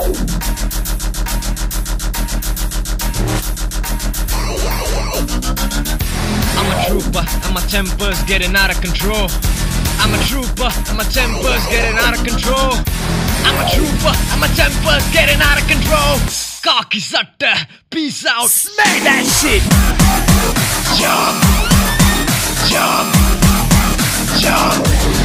I'm a trooper, and my temper's getting out of control. I'm a trooper, and my temper's getting out of control. I'm a trooper, and my temper's getting out of control. Kakki, Sattai, peace out. Smack that shit! Jump, jump, jump.